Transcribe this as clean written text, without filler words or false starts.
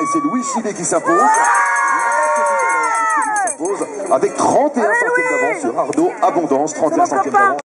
et c'est Louis Chivet qui s'impose. Avec 31 centimes d'avance sur Arnaud Abondance, 31 centimes d'avance.